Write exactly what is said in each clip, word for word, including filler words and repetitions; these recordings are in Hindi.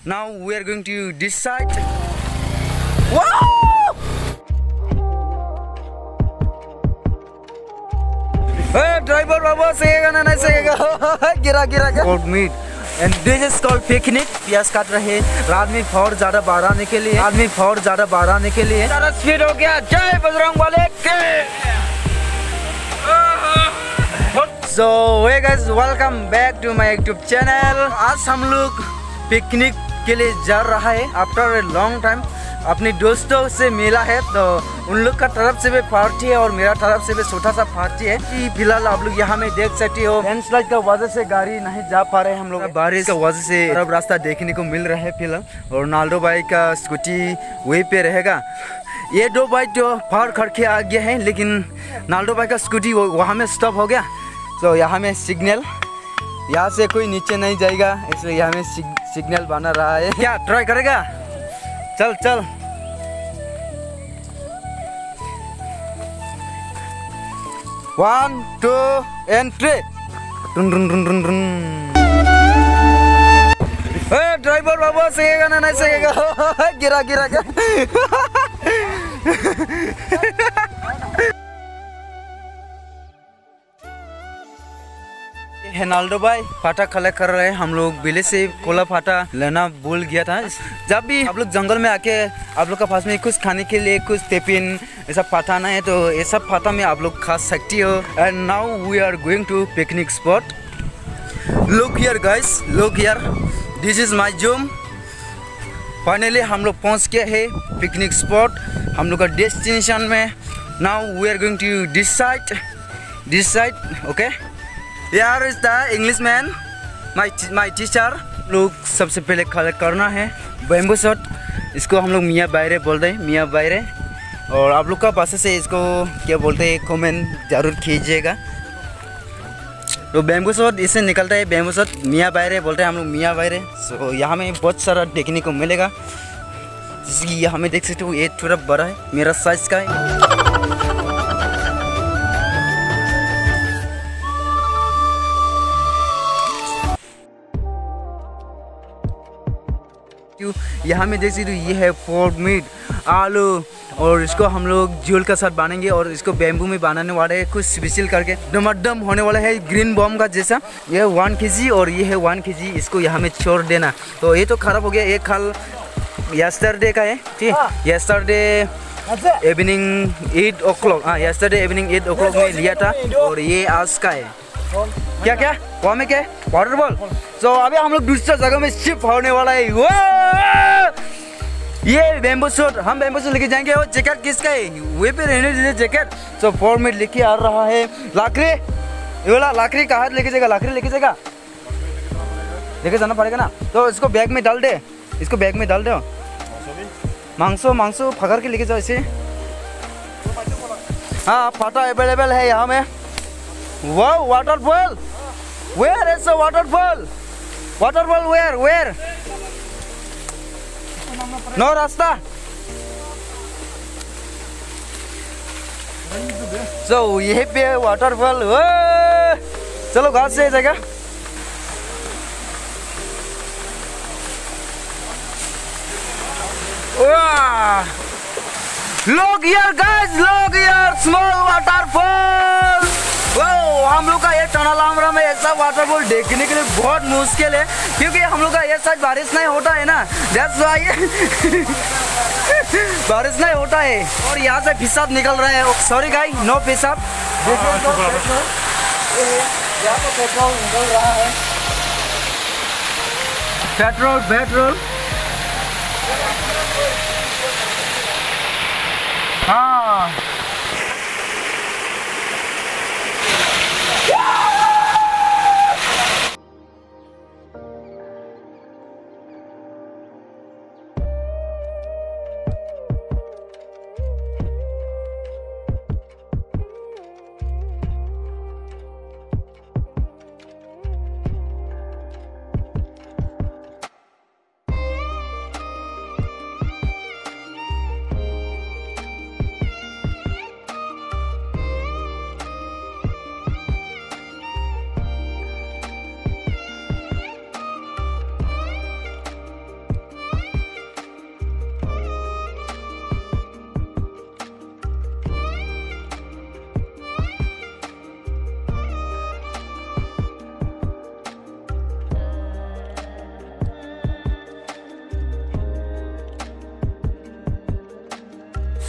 Now we are going to decide. Wow! Hey, driver बाबा सहेगा ना नहीं सहेगा गिरा गिरा गिरा Pork meat and this is called picnic. प्याज काट रहे रात में फौर ज्यादा बाहर आने के लिए रात में फौर ज्यादा बाहर आने के लिए ज्यादा स्पीड हो गया। जय बजरंग वाले के। So hey guys, welcome back to my YouTube channel. आज हम लोग पिकनिक के लिए जा रहा है आफ्टर ए लॉन्ग टाइम। अपने दोस्तों से मिला है तो उन लोग का तरफ से भी पार्टी है और मेरा तरफ से भी छोटा सा पार्टी है। फिलहाल आप लोग यहाँ में देख सकते हो लैंडस्लाइड का वजह से गाड़ी नहीं जा पा रहे हम लोग, बारिश का वजह से सब रास्ता देखने को मिल रहा है फिलहाल। और नाल्डो भाई का स्कूटी वहीं पे रहेगा। ये दो बाइक जो पार करके आ गया है लेकिन नाल्डो भाई का स्कूटी वहाँ में स्टॉप हो गया। तो यहाँ में सिग्नल, यहाँ से कोई नीचे नहीं जाएगा इसलिए यहाँ में सिग्नल बना रहा है। क्या ट्राई करेगा? चल चल one two and three. Driver बाबा सहेगा ना नहीं सहेगा गिरा गिरा गिरा हेनाल्डो भाई फाटा कलेक्ट कर रहे हैं। हम लोग बिले से कोला फाटा लेना भूल गया था। जब भी आप लोग जंगल में आके आप लोग का पास में कुछ खाने के लिए कुछ टिफिन ऐसा फाटाना है तो ये सब फाटा में आप लोग खा सकती हो। And now we are going to picnic spot. Look here guys, look here, this is my zoom. Finally हम लोग पहुंच गए हैं पिकनिक स्पॉट हम लोग का डेस्टिनेशन में। Now we are going to decide decide okay. Here is the Englishman, my my teacher। लोग सबसे पहले कलेक्ट करना है बैम्बू शॉट। इसको हम लोग मियाँ बायरे बोलते हैं, मियाँ बायरे। और आप लोग का भाषा से इसको क्या बोलते हैं कमेंट जरूर कीजिएगा। तो बैम्बू शॉट इससे निकलता है, बैम्बू शॉट मियाँ बायरे बोलते हैं हम लोग, मियाँ बायरे। सो यहाँ में बहुत सारा देखने को मिलेगा। जैसे कि यहाँ में देख सकते हो ये थोड़ा बड़ा है, मेरा साइज का है। यहाँ में देख सकते हो ये है पोर्क मीट, आलू, और इसको हम लोग झोल का साथ बनाएंगे और इसको बैम्बू में बनाने वाले हैं कुछ स्पेशल करके। डमडम होने वाला है ग्रीन बॉम्ब का जैसा। ये वन के जी और ये है वन के जी। इसको यहाँ में छोड़ देना। तो ये तो खराब हो गया, एक खाल यस्टरडे का है, ठीक। Yesterday evening at o'clock हाँ yesterday evening at o'clock में लिया था और ये आज का है। क्या क्या वहाँ में क्या है? Water ball. तो अभी हम लोग दूसरे जगह में शिफ्ट होने वाला है। वो ये बैम्बू शूट, हम बैम्बू शूट लेके जाएंगे। और जैकेट किसका है? वे पे रहने दीजिए जैकेट। तो फोर मिनट लेके आ रहा है। लाकड़ी, ये वाला लाकड़ी कहाँ लेके जाएगा? लाकड़ी लेके जाएगा, लेके जाना पड़ेगा ना। तो इसको बैग में डाल दे, इसको बैग में डाल दो। मांसो मांसो पकड़ के लेके जाओ इसे। हाँ फाटा अवेलेबल है यहाँ में। Wow, waterfall! Where is the waterfall? Waterfall where? Where? No रास्ता। So ये पे waterfall। चलो घास से जाएगा। Look here guys, look here, small waterfall। Wow, हम लोग का ये टनालामरा में ऐसा वाटरफॉल देखने के लिए बहुत मुश्किल है क्योंकि हम लोग का ये साइड बारिश नहीं होता है ना। दैट्स व्हाई बारिश नहीं होता है। और यहाँ से पेशाब निकल रहा है। सॉरी गाइस, नो पेशाब। यहाँ पे पेट्रोल निकल रहा है, पेट्रोल पेट्रोल हाँ।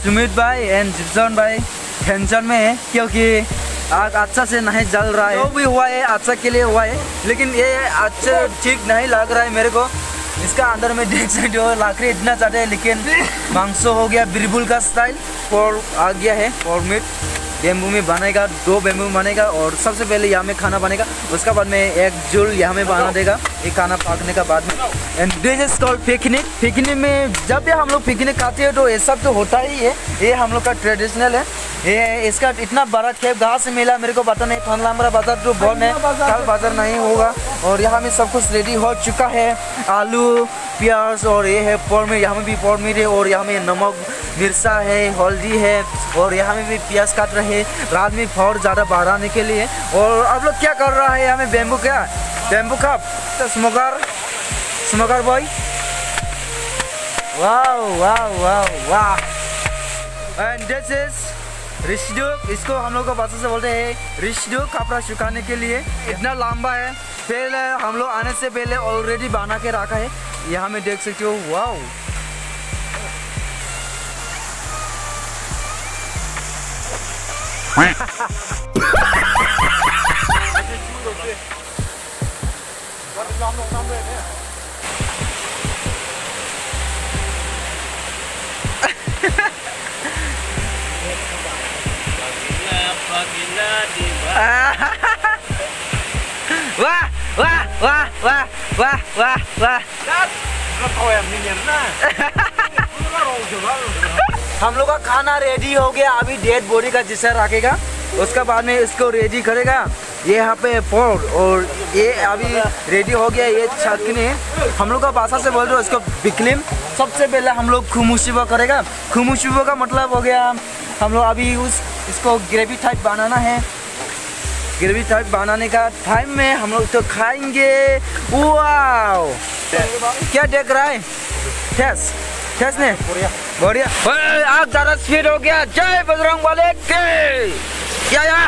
सुमित भाई एंड जिप्सन भाई टेंशन में है क्योंकि आग अच्छा से नहीं जल रहा है। जो भी हुआ है अच्छा के लिए हुआ है, लेकिन ये अच्छा ठीक नहीं लग रहा है मेरे को। इसका अंदर में देख सकते हो लाकड़ी इतना ज़्यादा है, लेकिन मांस हो गया बिरबुल का स्टाइल। पोर्क आ गया है, पोर्क मीट बेम्बू में बनेगा, दो बेम्बू में बनेगा और सबसे पहले यहाँ में खाना बनेगा, उसका बाद में एक जुल यहाँ में बना देगा ये खाना पकने का बाद में। And this is called picnic. Picnic में जब भी हम लोग पिकनिक खाते हैं तो ये सब तो होता ही है, ये हम लोग का ट्रेडिशनल है। ये इसका इतना बड़ा खेप कहाँ से मिला मेरे को पता नहीं। थनलामरा बाजार तो बंद है, कल बाजार नहीं होगा। और यहाँ में सब कुछ रेडी हो चुका है, आलू प्याज और ये है पोर्क मीट, यहाँ में भी पोर्क मीट है और यहाँ में नमक मिर्चा है, हल्दी है और यहाँ में भी प्याज काट रहे हैं रात में और ज़्यादा बढ़ाने के लिए। और अब लोग क्या कर रहा है यहाँ में बेम्बू क्या बेम्बू कप तो स्मोकर स्मोकर बॉय वाह वाह वाह वाह। एंड दिस इज रिश्दू, इसको हम लोग को भाषा से बोलते हैं रिश्दू, कपड़ा सुखाने के लिए। इतना लंबा है, पहले हम लोग आने से पहले ऑलरेडी बना के रखा है, यहाँ में देख सकते हो। वाह वाह वाह वाह वाह वाह वाह वाह। हम लोग का खाना रेडी हो गया, अभी डेड बॉडी का जिससे रखेगा, उसका बाद में इसको रेडी करेगा। ये यहाँ पे पोर्क और ये अभी रेडी हो गया। ये चटनी हम लोग का भाषा से बोल रहे हो इसको बिकलिम। सबसे पहले हम लोग खुमुशिबो करेगा। खुमुशिबो का मतलब हो गया हम लोग अभी उस इसको ग्रेवी टाइप बनाना है। ग्रेवी टाइप बनाने का टाइम में हम लोग तो खाएंगे। वाओ क्या देख रहा है, टेस्ट टेस्ट ने बढ़िया। आग ज़्यादा स्पीड हो गया। जय बजरंगबली के क्या या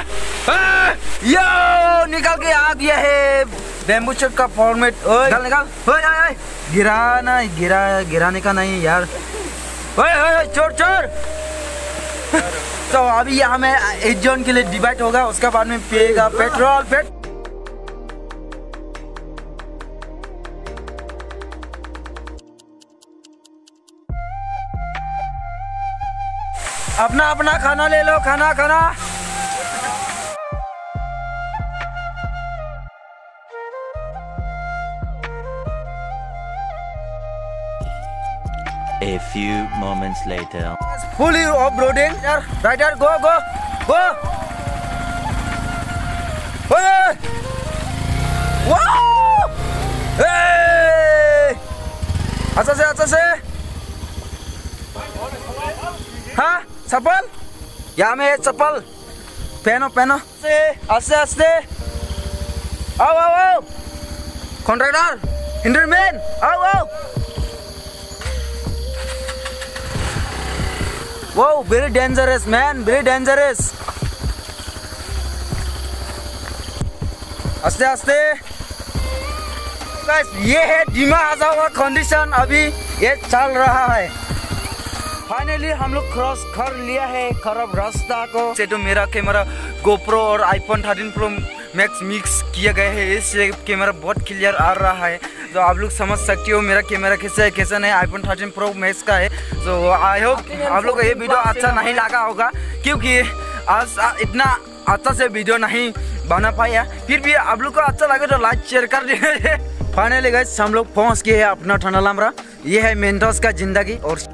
यो निकल के आ गया है बेम्बू शूट का फॉर्मेट। निकाल निकाल ओए गिराना गिरा गिराने का नहीं यार, ओए चोर चोर। तो अभी यहाँ में एक जोन के लिए डिवाइड होगा, उसके बाद में पिएगा पेट्रोल पेट। अपना अपना खाना ले लो, खाना खाना। A few moments later. Fully off-roading, rider, go, go, go. Hey! Wow! Hey! अच्छा से, अच्छा से. हाँ, चप्पल? यहाँ में है चप्पल. पहनो, पहनो. से, आस्ते, आस्ते. आओ, आओ, आओ. कॉन्ट्रैक्टर, हिंडरमैन, आओ, आओ. Wow, very dangerous man, very dangerous. आस्ते आस्ते। Guys, ये है धीमा हवा कंडीशन, अभी ये चल रहा है। फाइनली हम लोग क्रॉस कर लिया है खराब रास्ता को। से तो मेरा कैमरा गोप्रो और iPhone thirteen pro max mix किया गया है, इससे कैमरा बहुत क्लियर आ रहा है। तो आप लोग समझ सकते हो मेरा कैमरा कैसा है कैसा नहीं। आईफोन थर्टीन प्रो मैक्स का है। तो आई होप आप लोग को ये वीडियो अच्छा नहीं लगा होगा, क्योंकि आज इतना अच्छा से वीडियो नहीं बना पाया। फिर भी आप लोग को अच्छा लगे तो लाइक शेयर कर दीजिए। फाइनली गाइस हम लोग पहुंच गए हैं अपना थनलामरा। ये है मेंटोस का जिंदगी और